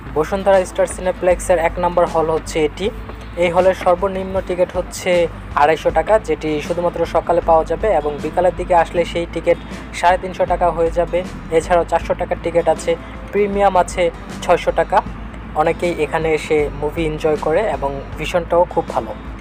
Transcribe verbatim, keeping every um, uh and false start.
Bashundhara star সিনেপ্লেক্সের এক নম্বর হল হচ্ছে এটি। এই হলের সর্বনিম্ন টিকিট হচ্ছে আড়াইশো টাকা, যেটি শুধুমাত্র সকালে পাওয়া যাবে, এবং বিকালের দিকে আসলে সেই টিকিট সাড়ে তিনশো টাকা হয়ে যাবে। এছাড়াও চারশো টাকার টিকিট আছে, প্রিমিয়াম আছে ছয়শো টাকা। অনেকেই এখানে এসে মুভি এনজয় করে এবং ভিশনটাও খুব ভালো।